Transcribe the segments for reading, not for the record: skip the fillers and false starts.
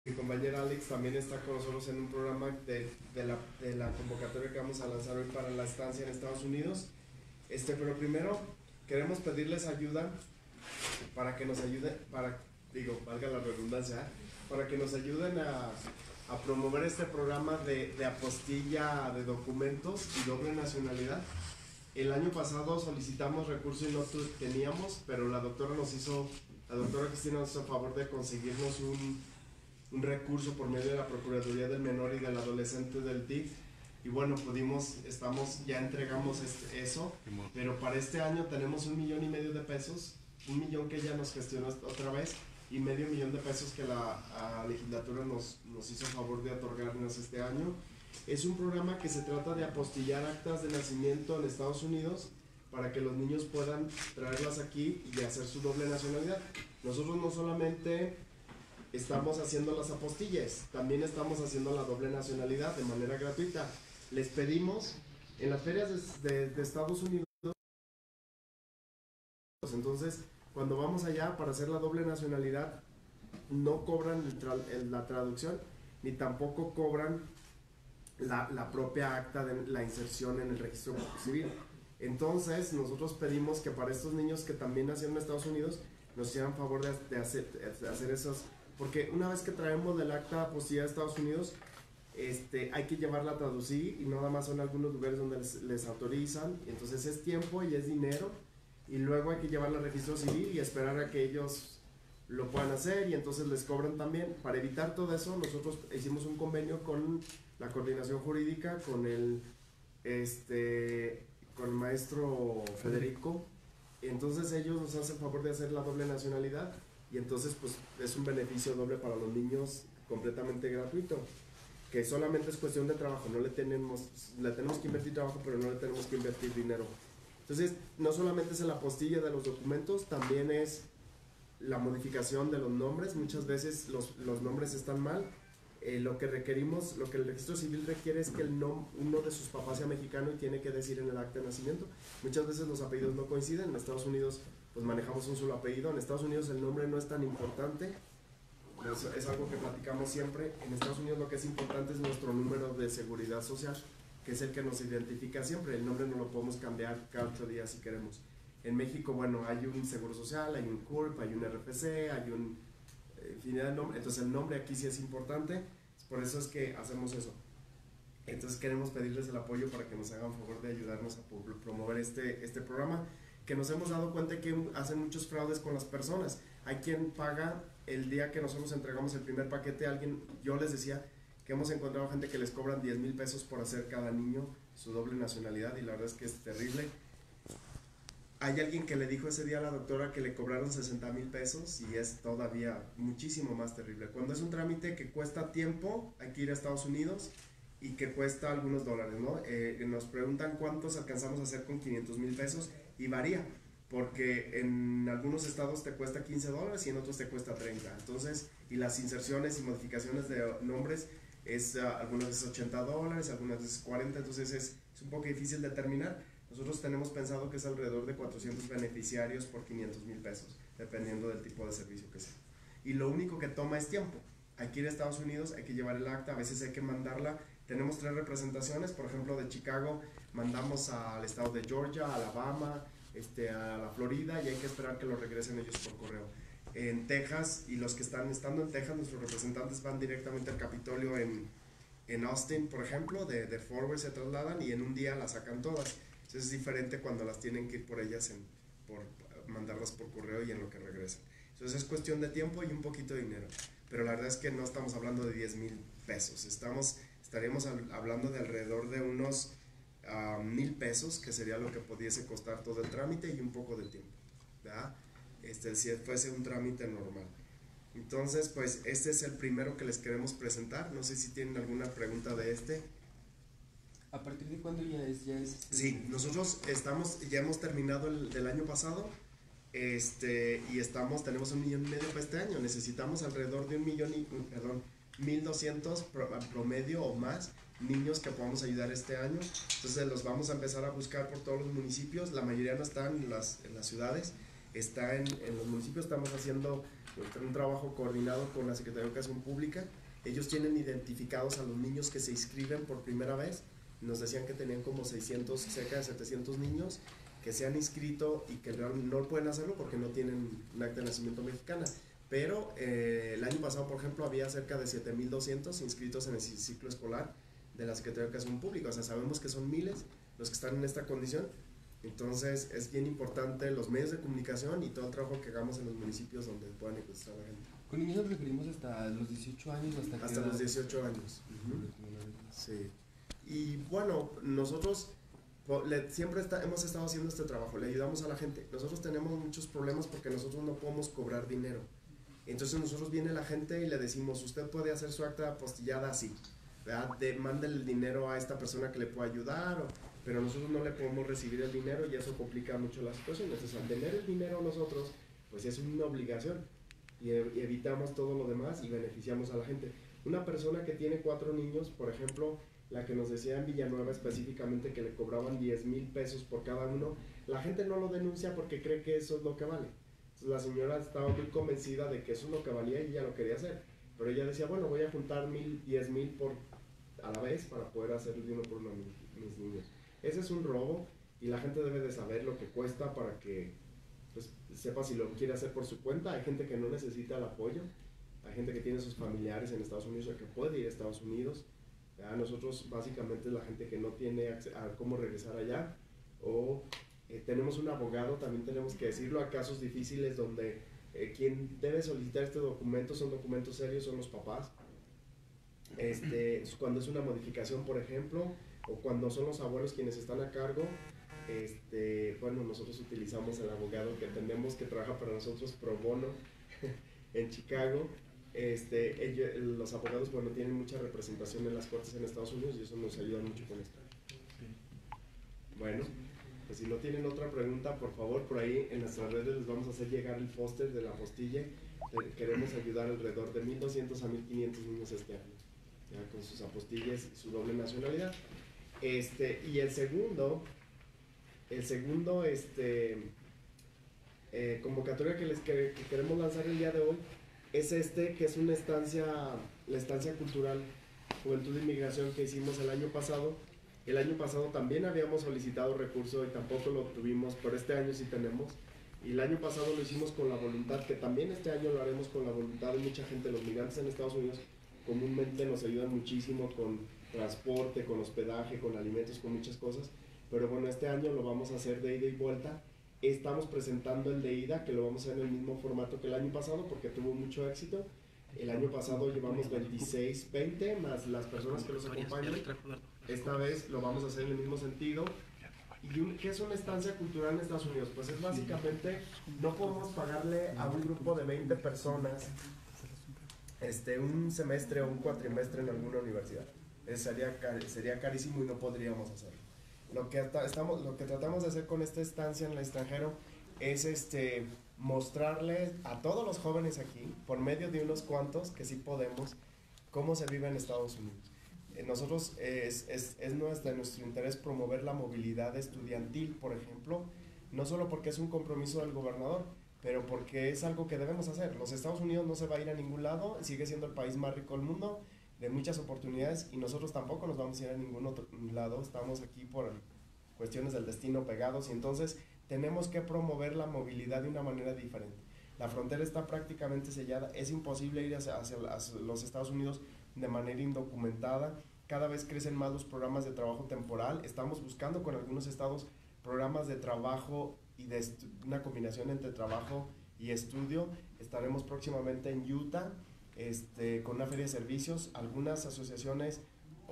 Mi compañera Alex también está con nosotros en un programa de la convocatoria que vamos a lanzar hoy para la estancia en Estados Unidos. Pero primero queremos pedirles ayuda para que nos ayuden, valga la redundancia, para que nos ayuden a promover este programa de apostilla de documentos y doble nacionalidad. El año pasado solicitamos recursos y no teníamos, pero la doctora Cristina nos hizo favor de conseguirnos un recurso por medio de la Procuraduría del Menor y del Adolescente del DIF. Y bueno, ya entregamos eso, pero para este año tenemos 1,5 millones de pesos, 1 millón que ella nos gestionó otra vez y medio millón de pesos que la legislatura nos hizo favor de otorgarnos este año. Es un programa que se trata de apostillar actas de nacimiento en Estados Unidos para que los niños puedan traerlas aquí y hacer su doble nacionalidad. Nosotros no solamente estamos haciendo las apostillas, también estamos haciendo la doble nacionalidad de manera gratuita. Les pedimos en las ferias de Estados Unidos, entonces cuando vamos allá para hacer la doble nacionalidad no cobran la traducción ni tampoco cobran la propia acta de la inserción en el registro civil. Entonces nosotros pedimos que para estos niños que también nacieron en Estados Unidos nos hicieran favor de hacer esos, porque una vez que traemos el acta apostillada de Estados Unidos, hay que llevarla a traducir y nada más son algunos lugares donde les autorizan, y entonces es tiempo y es dinero, y luego hay que llevarla al registro civil y esperar a que ellos lo puedan hacer y entonces les cobran también. Para evitar todo eso, nosotros hicimos un convenio con la coordinación jurídica, con el maestro Federico. Entonces ellos nos hacen favor de hacer la doble nacionalidad y entonces pues es un beneficio doble para los niños completamente gratuito, que solamente es cuestión de trabajo, le tenemos que invertir trabajo, pero no le tenemos que invertir dinero. Entonces no solamente es la apostilla de los documentos, también es la modificación de los nombres. Muchas veces los nombres están mal. Lo que el registro civil requiere es que uno de sus papás sea mexicano y tiene que decir en el acta de nacimiento. Muchas veces los apellidos no coinciden. En Estados Unidos pues manejamos un solo apellido. En Estados Unidos el nombre no es tan importante. Es algo que platicamos siempre. En Estados Unidos lo que es importante es nuestro número de seguridad social, que es el que nos identifica siempre. El nombre no lo podemos cambiar cada 8 días si queremos. En México, bueno, hay un seguro social, hay un CURP, hay un RFC, hay un infinidad de nombres. Entonces el nombre aquí sí es importante, por eso es que hacemos eso. Entonces queremos pedirles el apoyo para que nos hagan favor de ayudarnos a promover este programa, que nos hemos dado cuenta que hacen muchos fraudes con las personas. Hay quien paga el día que nosotros entregamos el primer paquete a alguien. Yo les decía que hemos encontrado gente que les cobran 10,000 pesos por hacer cada niño su doble nacionalidad y la verdad es que es terrible. Hay alguien que le dijo ese día a la doctora que le cobraron 60,000 pesos y es todavía muchísimo más terrible. Cuando es un trámite que cuesta tiempo, hay que ir a Estados Unidos y que cuesta algunos dólares, ¿no? Nos preguntan cuántos alcanzamos a hacer con 500,000 pesos y varía, porque en algunos estados te cuesta 15 dólares y en otros te cuesta 30. Entonces, y las inserciones y modificaciones de nombres algunas veces 80 dólares, algunas veces 40, entonces es un poco difícil determinar. Nosotros tenemos pensado que es alrededor de 400 beneficiarios por 500,000 pesos, dependiendo del tipo de servicio que sea. Y lo único que toma es tiempo. Hay que ir a Estados Unidos, hay que llevar el acta, a veces hay que mandarla. Tenemos 3 representaciones, por ejemplo, de Chicago, mandamos al estado de Georgia, a Alabama, a la Florida, y hay que esperar que lo regresen ellos por correo. En Texas, y los que están estando en Texas, nuestros representantes van directamente al Capitolio en Austin, por ejemplo, de Fort Worth se trasladan y en un día las sacan todas. Entonces es diferente cuando las tienen que ir por ellas, por mandarlas por correo y en lo que regresan. Entonces es cuestión de tiempo y un poquito de dinero. Pero la verdad es que no estamos hablando de 10,000 pesos. Estaríamos hablando de alrededor de unos 1,000 pesos, que sería lo que pudiese costar todo el trámite y un poco de tiempo, ¿verdad? Si fuese un trámite normal. Entonces, pues este es el primero que les queremos presentar. No sé si tienen alguna pregunta de este. ¿A partir de cuándo ya es? Sí, nosotros ya hemos terminado el del año pasado, y tenemos 1,5 millones para este año. Necesitamos alrededor de 1,200,000 promedio o más niños que podamos ayudar este año. Entonces los vamos a empezar a buscar por todos los municipios. La mayoría no están en las ciudades, está en los municipios. Estamos haciendo un trabajo coordinado con la Secretaría de Educación Pública. Ellos tienen identificados a los niños que se inscriben por primera vez. Nos decían que tenían como 600, cerca de 700 niños que se han inscrito y que no pueden hacerlo porque no tienen un acta de nacimiento mexicana. Pero el año pasado, por ejemplo, había cerca de 7,200 inscritos en el ciclo escolar de la Secretaría de Educación Pública. O sea, sabemos que son miles los que están en esta condición. Entonces, es bien importante los medios de comunicación y todo el trabajo que hagamos en los municipios donde puedan encontrar a la gente. Con niños nos referimos hasta los 18 años, hasta los 18 años. Sí. Y bueno, nosotros siempre hemos estado haciendo este trabajo, le ayudamos a la gente. Nosotros tenemos muchos problemas porque nosotros no podemos cobrar dinero. Entonces nosotros viene la gente y le decimos, usted puede hacer su acta apostillada así, mándele el dinero a esta persona que le pueda ayudar, pero nosotros no le podemos recibir el dinero y eso complica mucho la situación. Entonces al tener el dinero nosotros, pues es una obligación y evitamos todo lo demás y beneficiamos a la gente. Una persona que tiene 4 niños, por ejemplo, la que nos decía en Villanueva específicamente que le cobraban 10,000 pesos por cada uno, la gente no lo denuncia porque cree que eso es lo que vale. Entonces la señora estaba muy convencida de que eso es lo que valía y ella lo quería hacer, pero ella decía, bueno, voy a juntar 10,000 a la vez para poder hacer de uno por uno a mis niños. Ese es un robo y la gente debe de saber lo que cuesta para que pues, sepa si lo quiere hacer por su cuenta. Hay gente que no necesita el apoyo, hay gente que tiene sus familiares en Estados Unidos o que puede ir a Estados Unidos. Nosotros básicamente la gente que no tiene a cómo regresar allá, o tenemos un abogado, también tenemos que decirlo, a casos difíciles donde quien debe solicitar este documento, son documentos serios, son los papás. Cuando es una modificación, por ejemplo, o cuando son los abuelos quienes están a cargo, bueno, nosotros utilizamos el abogado que entendemos que trabaja para nosotros pro bono en Chicago. Los abogados, bueno, tienen mucha representación en las cortes en Estados Unidos y eso nos ayuda mucho con esto. Bueno, pues si no tienen otra pregunta, por favor, por ahí en nuestras redes les vamos a hacer llegar el póster de la apostille. Queremos ayudar alrededor de 1,200 a 1,500 niños este año, ya, con sus apostillas y su doble nacionalidad. Y el segundo convocatoria que queremos lanzar el día de hoy es que es una estancia, la estancia cultural Juventud de Inmigración que hicimos el año pasado. El año pasado también habíamos solicitado recursos y tampoco lo obtuvimos, pero este año sí tenemos. Y el año pasado lo hicimos con la voluntad, que también este año lo haremos con la voluntad de mucha gente. Los migrantes en Estados Unidos comúnmente nos ayudan muchísimo con transporte, con hospedaje, con alimentos, con muchas cosas. Pero bueno, este año lo vamos a hacer de ida y vuelta. Estamos presentando el de ida, que lo vamos a hacer en el mismo formato que el año pasado porque tuvo mucho éxito. El año pasado llevamos 20 más las personas que los acompañan. Esta vez lo vamos a hacer en el mismo sentido. ¿Y qué es una estancia cultural en Estados Unidos? Pues es básicamente, no podemos pagarle a un grupo de 20 personas un semestre o un cuatrimestre en alguna universidad. Sería carísimo y no podríamos hacerlo. Lo que tratamos de hacer con esta estancia en el extranjero es mostrarles a todos los jóvenes aquí, por medio de unos cuantos que sí podemos, cómo se vive en Estados Unidos. Nosotros es nuestro interés promover la movilidad estudiantil, por ejemplo, no solo porque es un compromiso del gobernador, pero porque es algo que debemos hacer. Los Estados Unidos no se va a ir a ningún lado, sigue siendo el país más rico del mundo, de muchas oportunidades, y nosotros tampoco nos vamos a ir a ningún otro lado. Estamos aquí por cuestiones del destino pegados, y entonces tenemos que promover la movilidad de una manera diferente. La frontera está prácticamente sellada, es imposible ir hacia los Estados Unidos de manera indocumentada. Cada vez crecen más los programas de trabajo temporal. Estamos buscando con algunos estados programas de trabajo y de una combinación entre trabajo y estudio. Estaremos próximamente en Utah con una feria de servicios. Algunas asociaciones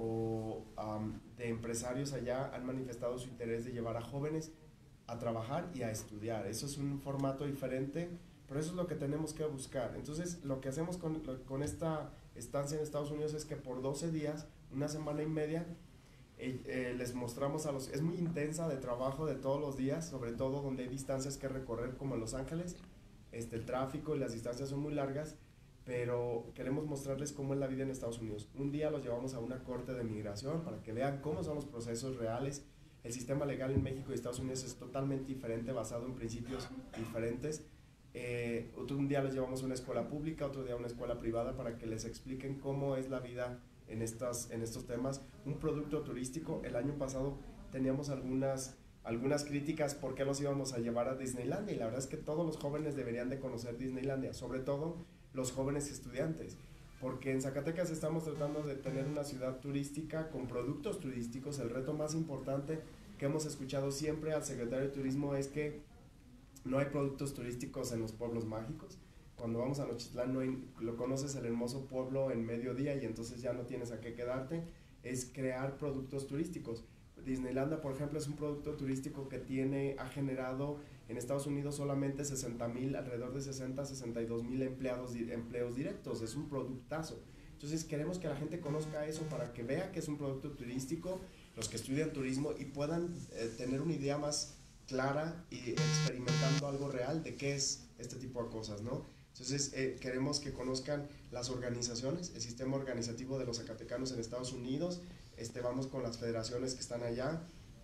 de empresarios allá han manifestado su interés de llevar a jóvenes a trabajar y a estudiar. Eso es un formato diferente, pero eso es lo que tenemos que buscar. Entonces, lo que hacemos con esta estancia en Estados Unidos es que por 12 días, una semana y media, les mostramos es muy intensa de trabajo de todos los días, sobre todo donde hay distancias que recorrer como en Los Ángeles. El tráfico y las distancias son muy largas, pero queremos mostrarles cómo es la vida en Estados Unidos. Un día los llevamos a una corte de migración para que vean cómo son los procesos reales. El sistema legal en México y Estados Unidos es totalmente diferente, basado en principios diferentes. Otro un día les llevamos a una escuela pública, otro día a una escuela privada para que les expliquen cómo es la vida en estos temas. Un producto turístico, el año pasado teníamos algunas críticas por qué los íbamos a llevar a Disneylandia, y la verdad es que todos los jóvenes deberían de conocer Disneylandia, sobre todo los jóvenes estudiantes, porque en Zacatecas estamos tratando de tener una ciudad turística con productos turísticos. El reto más importante que hemos escuchado siempre al secretario de Turismo es que no hay productos turísticos en los pueblos mágicos. Cuando vamos a Nochitlán lo conoces, el hermoso pueblo, en mediodía, y entonces ya no tienes a qué quedarte. Es crear productos turísticos. Disneylandia, por ejemplo, es un producto turístico que ha generado en Estados Unidos solamente 60,000, alrededor de 62,000 empleos directos. Es un productazo. Entonces queremos que la gente conozca eso para que vea que es un producto turístico, los que estudian turismo, y puedan tener una idea más clara y experimentando algo real de qué es este tipo de cosas, ¿no? Entonces queremos que conozcan las organizaciones, el sistema organizativo de los zacatecanos en Estados Unidos. Vamos con las federaciones que están allá,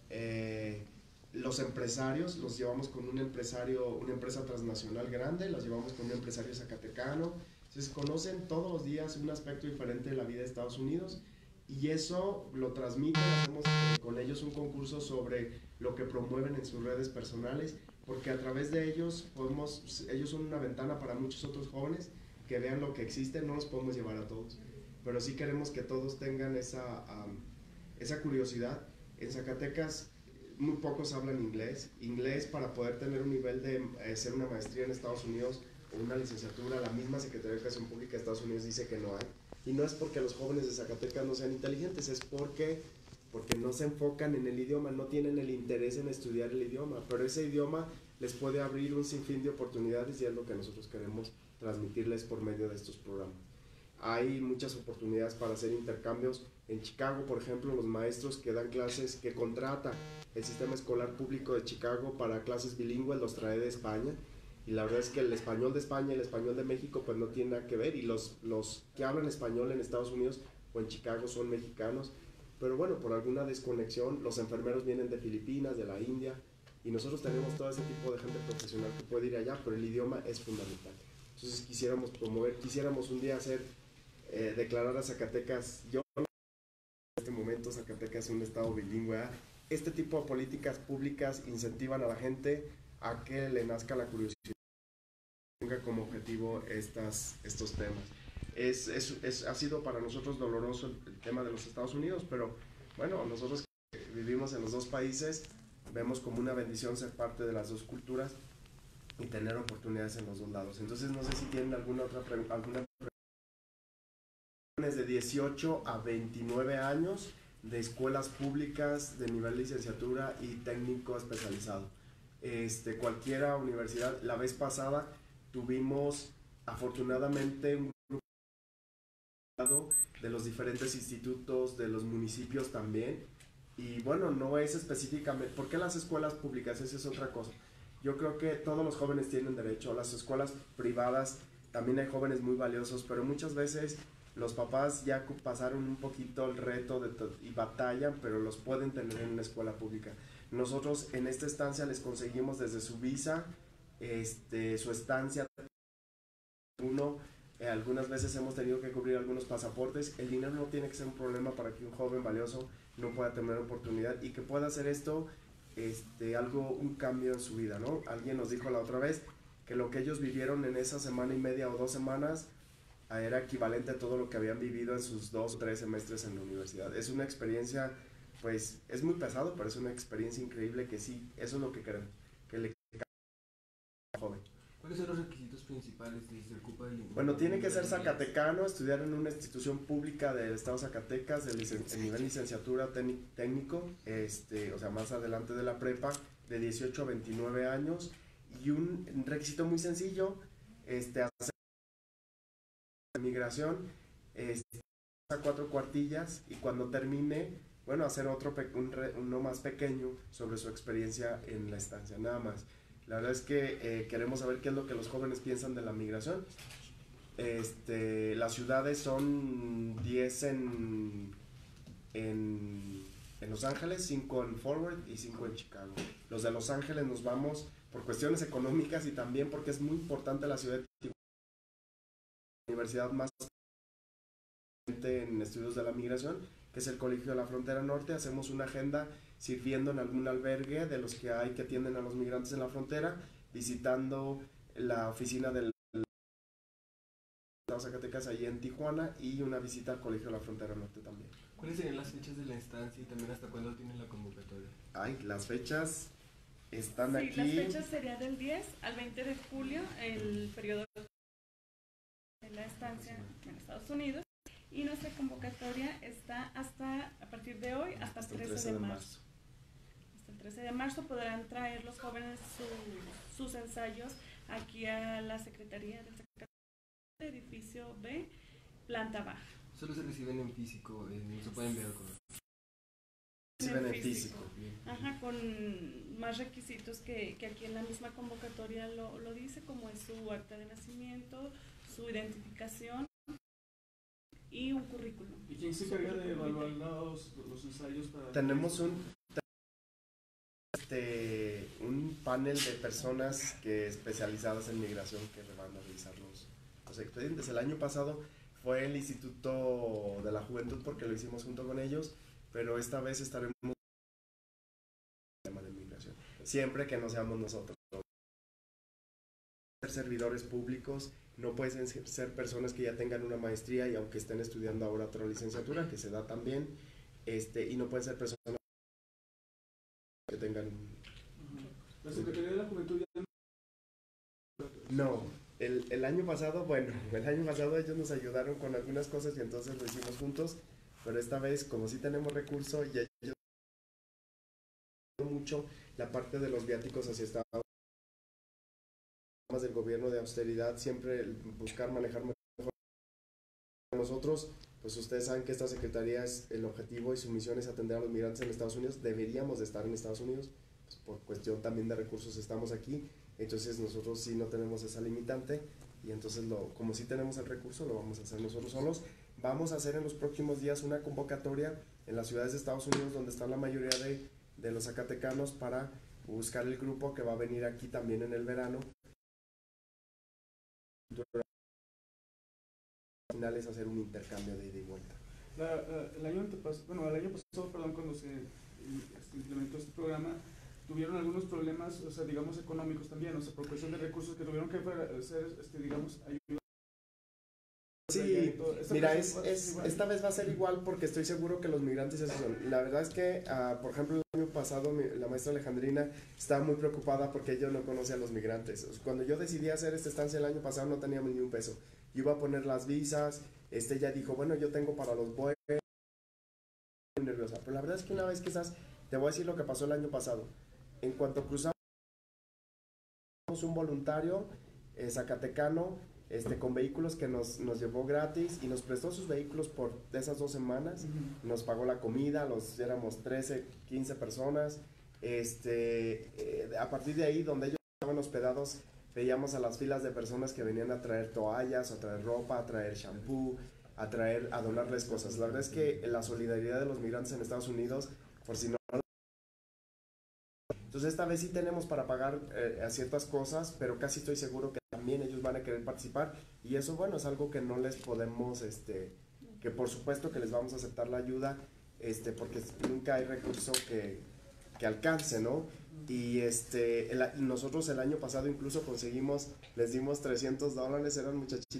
los empresarios, los llevamos con un empresario, una empresa transnacional grande, los llevamos con un empresario zacatecano. Entonces conocen todos los días un aspecto diferente de la vida de Estados Unidos, y eso lo transmiten. Hacemos con ellos un concurso sobre lo que promueven en sus redes personales, porque a través de ellos ellos son una ventana para muchos otros jóvenes que vean lo que existe. No los podemos llevar a todos, pero sí queremos que todos tengan esa curiosidad. En Zacatecas muy pocos hablan inglés para poder tener un nivel de hacer una maestría en Estados Unidos o una licenciatura. La misma Secretaría de Educación Pública de Estados Unidos dice que no hay, y no es porque los jóvenes de Zacatecas no sean inteligentes, es porque no se enfocan en el idioma, no tienen el interés en estudiar el idioma, pero ese idioma les puede abrir un sinfín de oportunidades, y es lo que nosotros queremos transmitirles por medio de estos programas. Hay muchas oportunidades para hacer intercambios. En Chicago, por ejemplo, los maestros que dan clases, que contrata el sistema escolar público de Chicago para clases bilingües, los trae de España, y la verdad es que el español de España y el español de México pues no tienen nada que ver, y los que hablan español en Estados Unidos o en Chicago son mexicanos, pero bueno, por alguna desconexión los enfermeros vienen de Filipinas, de la India, y nosotros tenemos todo ese tipo de gente profesional que puede ir allá, pero el idioma es fundamental. Entonces quisiéramos un día declarar a Zacatecas, yo en este momento Zacatecas es un estado bilingüe, ¿eh? Este tipo de políticas públicas incentivan a la gente a que le nazca la curiosidad, tenga como objetivo estos temas. Ha sido para nosotros doloroso el tema de los Estados Unidos, pero bueno, nosotros que vivimos en los dos países vemos como una bendición ser parte de las dos culturas y tener oportunidades en los dos lados. Entonces no sé si tienen alguna pregunta. De 18 a 29 años, de escuelas públicas de nivel licenciatura y técnico especializado. Cualquiera universidad. La vez pasada tuvimos afortunadamente un grupo de los diferentes institutos, de los municipios también, y bueno, no es específicamente, ¿por qué las escuelas públicas? Esa es otra cosa. Yo creo que todos los jóvenes tienen derecho. A las escuelas privadas también hay jóvenes muy valiosos, pero muchas veces los papás ya pasaron un poquito el reto y batallan, pero los pueden tener en una escuela pública. Nosotros en esta estancia les conseguimos desde su visa, su estancia, algunas veces hemos tenido que cubrir algunos pasaportes. El dinero no tiene que ser un problema para que un joven valioso no pueda tener oportunidad y que pueda hacer esto, un cambio en su vida, ¿no? Alguien nos dijo la otra vez que lo que ellos vivieron en esa semana y media o 2 semanas era equivalente a todo lo que habían vivido en sus 2 o 3 semestres en la universidad. Es una experiencia, pues, es muy pesado, pero es una experiencia increíble que sí, eso es lo que queremos, que le joven. ¿Cuáles son los requisitos principales de ser Cupa del Bueno, tiene que ser zacatecano, estudiar en una institución pública del estado de Zacatecas, el nivel licenciatura técnico, o sea, más adelante de la prepa, de 18 a 29 años, y un requisito muy sencillo, hacer migración, a 4 cuartillas, y cuando termine, bueno, hacer uno más pequeño sobre su experiencia en la estancia, nada más. La verdad es que queremos saber qué es lo que los jóvenes piensan de la migración. Las ciudades son 10 en Los Ángeles, 5 en Forward y 5 en Chicago. Los de Los Ángeles nos vamos por cuestiones económicas y también porque es muy importante la ciudad de Tijuana, la universidad más en estudios de la migración, que es el Colegio de la Frontera Norte. Hacemos una agenda sirviendo en algún albergue de los que hay que atienden a los migrantes en la frontera, visitando la oficina del Zacatecas allí en Tijuana y una visita al Colegio de la Frontera Norte también. ¿Cuáles serían las fechas de la estancia y también hasta cuándo tienen la convocatoria? Ay, las fechas están Sí, aquí. las fechas serían del 10 al 20 de julio, el periodo de la estancia en Estados Unidos. Y nuestra convocatoria está hasta, a partir de hoy, hasta el 13 de marzo. Hasta el 13 de marzo podrán traer los jóvenes sus ensayos aquí a la Secretaría del edificio B, planta baja. Solo se reciben en físico, no se pueden enviar con... Reciben en físico. Ajá, con más requisitos que aquí en la misma convocatoria lo dice, como es su acta de nacimiento, su identificación y un currículum. ¿Y quién se encarga de evaluar los ensayos para...? Tenemos un panel de personas especializadas en migración que van a revisar los expedientes. El año pasado fue el Instituto de la Juventud porque lo hicimos junto con ellos, pero esta vez estaremos en el tema de migración, siempre que no seamos nosotros. Ser servidores públicos, no pueden ser personas que ya tengan una maestría y aunque estén estudiando ahora otra licenciatura, que se da también, y no pueden ser personas que tengan... ¿La Secretaría de la Juventud ya... No, el año pasado, ellos nos ayudaron con algunas cosas y entonces lo hicimos juntos, pero esta vez, como sí tenemos recursos y ellos mucho la parte de los viáticos hacia Estados Unidos, del gobierno de austeridad, siempre buscar manejar mejor. Nosotros, pues ustedes saben que esta secretaría es el objetivo y su misión es atender a los migrantes en Estados Unidos. Deberíamos de estar en Estados Unidos, pues por cuestión también de recursos estamos aquí, entonces nosotros sí no tenemos esa limitante y entonces como sí tenemos el recurso lo vamos a hacer nosotros solos. Vamos a hacer en los próximos días una convocatoria en las ciudades de Estados Unidos donde están la mayoría de los zacatecanos para buscar el grupo que va a venir aquí también en el verano. Al final es hacer un intercambio de ida y vuelta. El año pasado, cuando se implementó este programa, tuvieron algunos problemas, o sea, digamos, económicos también, o sea, por cuestión de recursos que tuvieron que hacer, digamos, ayuda. Sí, mira, esta vez va a ser igual porque estoy seguro que los migrantes eso son. La verdad es que, por ejemplo, el año pasado la maestra Alejandrina estaba muy preocupada porque ella no conoce a los migrantes. Cuando yo decidí hacer esta estancia el año pasado no teníamos ni un peso. Yo iba a poner las visas, ella dijo, bueno, yo tengo para los vuelos, muy nerviosa. Pero la verdad es que una vez que te voy a decir lo que pasó el año pasado. En cuanto cruzamos un voluntario zacatecano, con vehículos que nos llevó gratis y nos prestó sus vehículos por esas 2 semanas, nos pagó la comida, éramos 13, 15 personas, a partir de ahí donde ellos estaban hospedados veíamos a las filas de personas que venían a traer toallas, a traer ropa, a traer shampoo, a donarles cosas. La verdad es que la solidaridad de los migrantes en Estados Unidos, por si no... Entonces esta vez sí tenemos para pagar a ciertas cosas, pero casi estoy seguro que también ellos van a querer participar y eso, bueno, es algo que no les podemos, que por supuesto que les vamos a aceptar la ayuda, porque nunca hay recurso que alcance, ¿no? Y nosotros el año pasado incluso les dimos $300, eran muchachitos,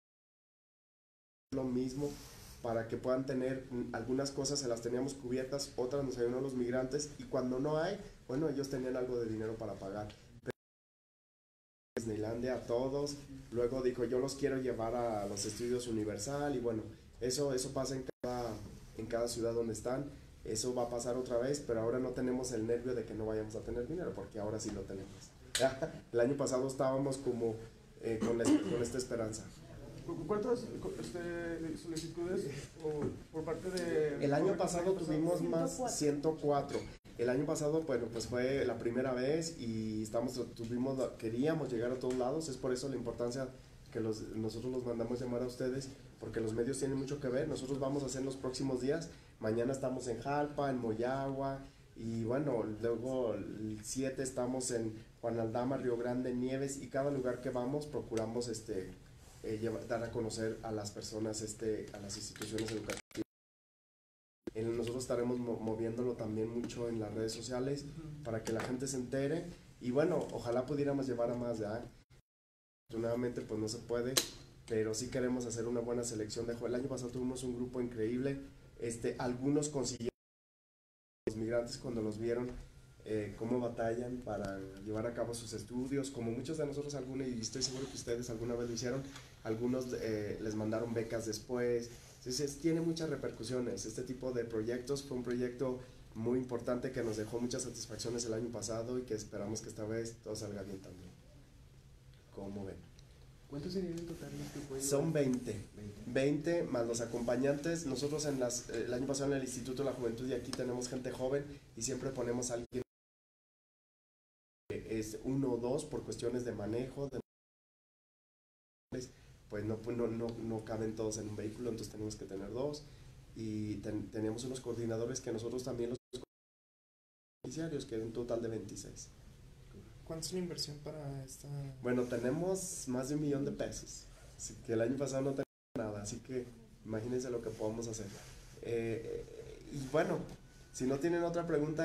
lo mismo, para que puedan tener algunas cosas, se las teníamos cubiertas, otras nos ayudaron los migrantes y cuando no hay, bueno, ellos tenían algo de dinero para pagar. Disneylandia a todos, luego dijo yo los quiero llevar a los estudios Universal y bueno, eso pasa en cada ciudad donde están, eso va a pasar otra vez, pero ahora no tenemos el nervio de que no vayamos a tener dinero porque ahora sí lo tenemos. El año pasado estábamos como con esta esperanza. ¿Cuántas solicitudes por parte de...? El año pasado tuvimos más 104. El año pasado, bueno, pues fue la primera vez y queríamos llegar a todos lados, es por eso la importancia que nosotros los mandamos llamar a ustedes, porque los medios tienen mucho que ver. Nosotros vamos a hacer en los próximos días, mañana estamos en Jalpa, en Moyagua Y bueno, luego el 7 estamos en Juan Aldama, Río Grande, Nieves, y cada lugar que vamos procuramos dar a conocer a las personas, a las instituciones educativas. Nosotros estaremos moviéndolo también mucho en las redes sociales para que la gente se entere, y bueno, ojalá pudiéramos llevar a más, ¿ya? Afortunadamente pues no se puede, pero sí queremos hacer una buena selección de jóvenes. El año pasado tuvimos un grupo increíble, algunos consiguieron, los migrantes cuando los vieron, cómo batallan para llevar a cabo sus estudios, como muchos de nosotros, algunos, y estoy seguro que ustedes alguna vez lo hicieron, algunos les mandaron becas después. Entonces tiene muchas repercusiones. Este tipo de proyectos fue un proyecto muy importante que nos dejó muchas satisfacciones el año pasado y que esperamos que esta vez todo salga bien también. ¿Cómo ven? ¿Cuántos serían en total los que pueden? Son 20 más los acompañantes. Nosotros el año pasado en el Instituto de la Juventud, y aquí tenemos gente joven, y siempre ponemos a alguien, es 1 o 2 por cuestiones de manejo, pues no caben todos en un vehículo, entonces tenemos que tener 2, y tenemos unos coordinadores que nosotros también los beneficiarios, que es un total de 26. ¿Cuánto es la inversión para esta? Bueno, tenemos más de $1 millón, así que el año pasado no teníamos nada, así que imagínense lo que podemos hacer. Y bueno, si no tienen otra pregunta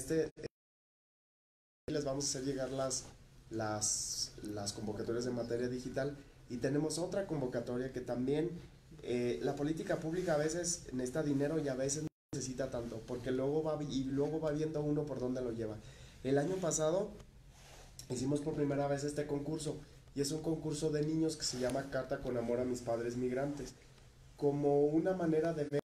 les vamos a hacer llegar las convocatorias de materia digital, y tenemos otra convocatoria que también, la política pública a veces necesita dinero y a veces no necesita tanto, porque luego va viendo uno por dónde lo lleva. El año pasado hicimos por primera vez este concurso, y es un concurso de niños que se llama Carta con Amor a mis padres migrantes, como una manera de ver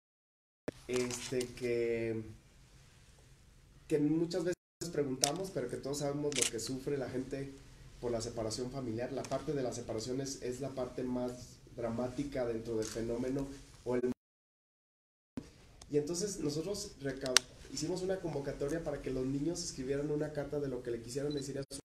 que muchas veces preguntamos, pero que todos sabemos lo que sufre la gente por la separación familiar. La parte de la separación es la parte más dramática dentro del fenómeno. Y entonces nosotros hicimos una convocatoria para que los niños escribieran una carta de lo que le quisieran decir a su...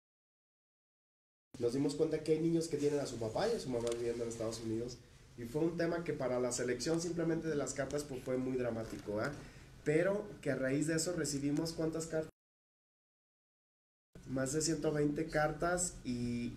Nos dimos cuenta que hay niños que tienen a su papá y a su mamá viviendo en Estados Unidos, y fue un tema que para la selección simplemente de las cartas pues fue muy dramático, pero que a raíz de eso recibimos ¿cuántas cartas? Más de 120 cartas, y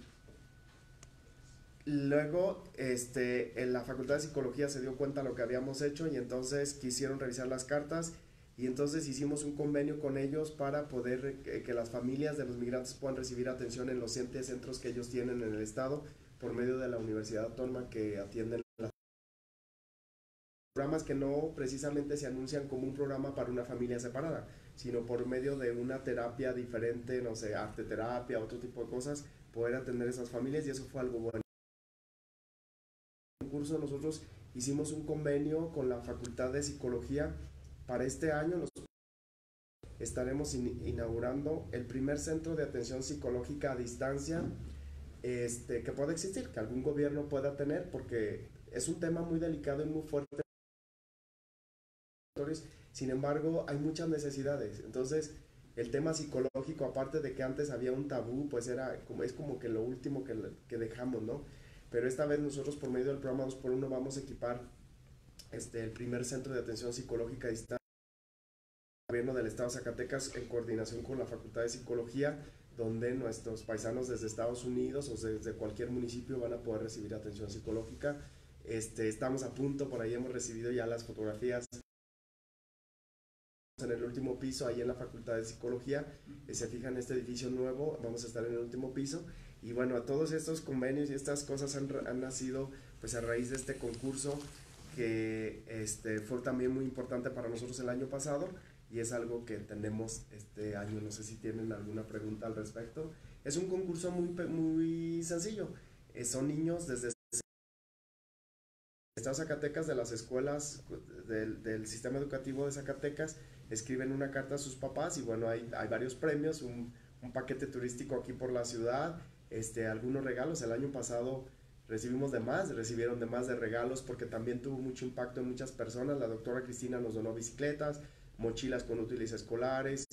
luego en la Facultad de Psicología se dio cuenta de lo que habíamos hecho, y entonces quisieron revisar las cartas, y entonces hicimos un convenio con ellos para poder que las familias de los migrantes puedan recibir atención en los 7 centros que ellos tienen en el estado por medio de la Universidad Autónoma, que atienden las programas que no precisamente se anuncian como un programa para una familia separada, sino por medio de una terapia diferente, no sé, arte terapia, otro tipo de cosas, poder atender a esas familias, y eso fue algo bueno. En el curso nosotros hicimos un convenio con la Facultad de Psicología. Para este año estaremos inaugurando el primer centro de atención psicológica a distancia que pueda existir, que algún gobierno pueda tener, porque es un tema muy delicado y muy fuerte. Sin embargo, hay muchas necesidades. Entonces, el tema psicológico, aparte de que antes había un tabú, pues es como que lo último que dejamos, ¿no? Pero esta vez nosotros, por medio del programa 2x1, vamos a equipar el primer centro de atención psicológica a distancia del gobierno del estado de Zacatecas, en coordinación con la Facultad de Psicología, donde nuestros paisanos desde Estados Unidos o desde cualquier municipio van a poder recibir atención psicológica. Estamos a punto, por ahí hemos recibido ya las fotografías en el último piso, ahí en la Facultad de Psicología. Se fijan, este edificio nuevo, vamos a estar en el último piso, y bueno, a todos estos convenios y estas cosas han nacido pues a raíz de este concurso que fue también muy importante para nosotros el año pasado, y es algo que tenemos este año. No sé si tienen alguna pregunta al respecto. Es un concurso muy sencillo, son niños desde Estado de Zacatecas, de las escuelas del sistema educativo de Zacatecas, escriben una carta a sus papás, y bueno, hay varios premios, un paquete turístico aquí por la ciudad, algunos regalos. El año pasado recibieron de más de regalos, porque también tuvo mucho impacto en muchas personas. La doctora Cristina nos donó bicicletas, mochilas con útiles escolares,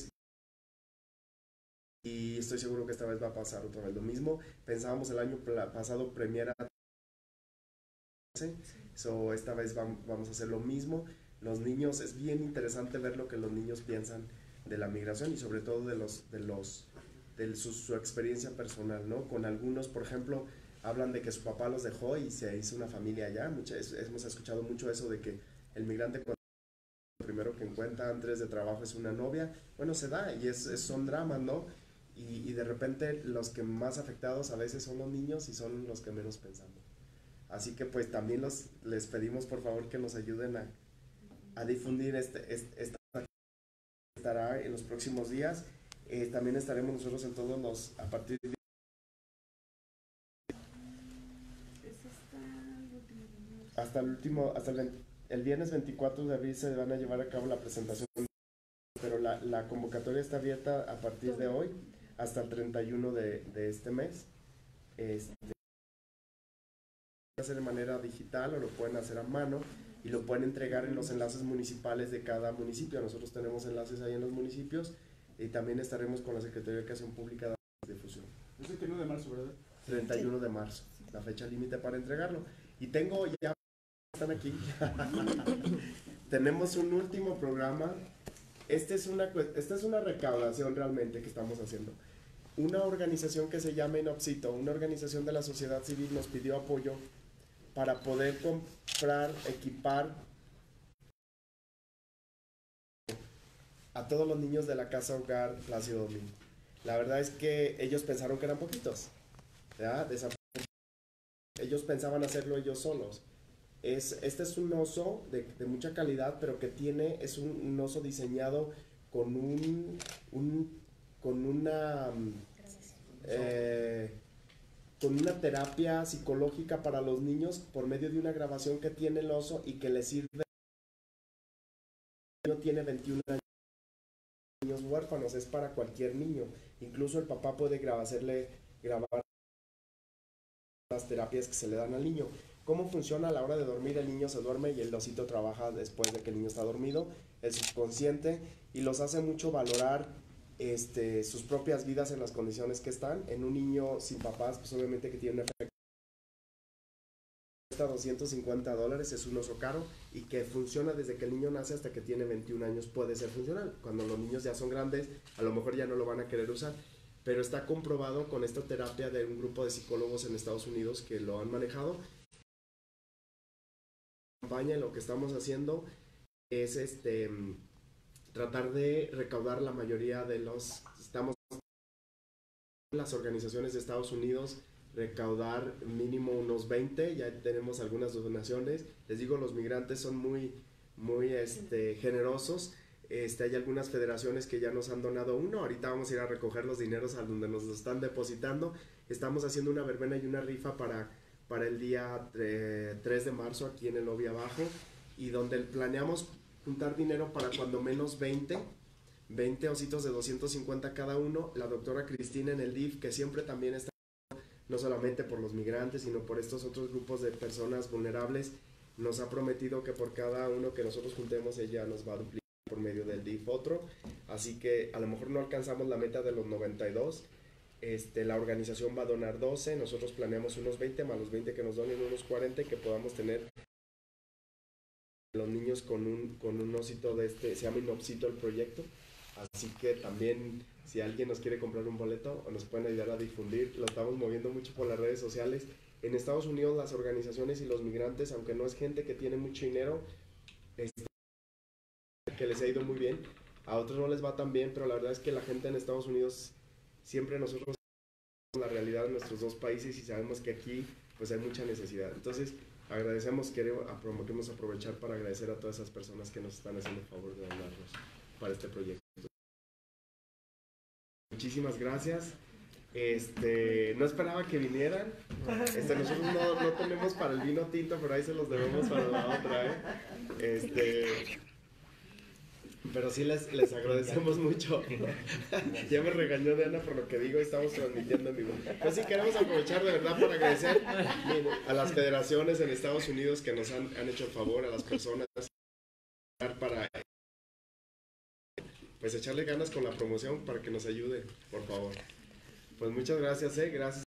y estoy seguro que esta vez va a pasar otra vez lo mismo. Pensábamos el año pasado premiar esta vez vamos a hacer lo mismo. los niños, es bien interesante ver lo que los niños piensan de la migración y sobre todo de su experiencia personal, ¿no? Con algunos, por ejemplo, hablan de que su papá los dejó y se hizo una familia allá. Hemos escuchado mucho eso de que el migrante cuando lo primero que encuentra antes de trabajo es una novia. Bueno, se da y son dramas, ¿no? Y de repente los que más afectados a veces son los niños y son los que menos pensamos. Así que pues también les pedimos por favor que nos ayuden a difundir esta estará en los próximos días. También estaremos nosotros en todos los, a partir de el viernes 24 de abril se van a llevar a cabo la presentación, pero la convocatoria está abierta a partir de hoy hasta el 31 de este mes. Puede hacer de manera digital o lo pueden hacer a mano y lo pueden entregar en los enlaces municipales de cada municipio. Nosotros tenemos enlaces ahí en los municipios y también estaremos con la Secretaría de Educación Pública de difusión. Es el 31 de marzo, ¿verdad? 31 de marzo, la fecha límite para entregarlo. Y tengo ya, están aquí, tenemos un último programa. Esta es una recaudación realmente que estamos haciendo. Una organización que se llama Inopsito, una organización de la sociedad civil, nos pidió apoyo para poder comprar, equipar a todos los niños de la Casa Hogar Plácido Domingo. La verdad es que ellos pensaron que eran poquitos, ¿verdad? Ellos pensaban hacerlo ellos solos. Este es un oso de mucha calidad, pero que es un oso diseñado con con una terapia psicológica para los niños por medio de una grabación que tiene el oso y que le sirve. El niño tiene 21 niños huérfanos, es para cualquier niño. Incluso el papá puede grabar las terapias que se le dan al niño. ¿Cómo funciona a la hora de dormir? El niño se duerme y el osito trabaja después de que el niño está dormido, el subconsciente, y los hace mucho valorar sus propias vidas en las condiciones que están. En un niño sin papás, pues obviamente que tiene un efecto. Cuesta $250, es un oso caro y que funciona desde que el niño nace hasta que tiene 21 años, puede ser funcional. Cuando los niños ya son grandes, a lo mejor ya no lo van a querer usar, pero está comprobado con esta terapia de un grupo de psicólogos en Estados Unidos que lo han manejado. Lo que estamos haciendo es tratar de recaudar la mayoría de las organizaciones de Estados Unidos, recaudar mínimo unos 20, ya tenemos algunas donaciones. Les digo, los migrantes son muy generosos. Hay algunas federaciones que ya nos han donado uno. Ahorita vamos a ir a recoger los dineros a donde nos los están depositando. Estamos haciendo una verbena y una rifa para el día 3 de marzo aquí en el lobby abajo, y donde planeamos juntar dinero para cuando menos 20 ositos de 250 cada uno. La doctora Cristina en el DIF, que siempre también está no solamente por los migrantes, sino por estos otros grupos de personas vulnerables, nos ha prometido que por cada uno que nosotros juntemos ella nos va a duplicar por medio del DIF otro. Así que a lo mejor no alcanzamos la meta de los 92. La organización va a donar 12, nosotros planeamos unos 20, más los 20 que nos donen unos 40, y que podamos tener los niños con un osito se llama Inopsito el proyecto. Así que también, si alguien nos quiere comprar un boleto o nos pueden ayudar a difundir, lo estamos moviendo mucho por las redes sociales. En Estados Unidos las organizaciones y los migrantes, aunque no es gente que tiene mucho dinero, que les ha ido muy bien, a otros no les va tan bien, pero la verdad es que la gente en Estados Unidos, siempre nosotros la realidad de nuestros dos países y sabemos que aquí pues hay mucha necesidad. Entonces agradecemos, queremos aprovechar para agradecer a todas esas personas que nos están haciendo el favor de donarnos para este proyecto. Muchísimas gracias. No esperaba que vinieran. Nosotros no tenemos para el vino tinto, pero ahí se los debemos para la otra, pero sí les agradecemos mucho. Ya me regañó Diana por lo que digo y estamos transmitiendo en vivo. Pues sí, queremos aprovechar de verdad para agradecer a las federaciones en Estados Unidos que nos han hecho el favor, a las personas, para pues echarle ganas con la promoción para que nos ayude, por favor. Pues muchas gracias, gracias.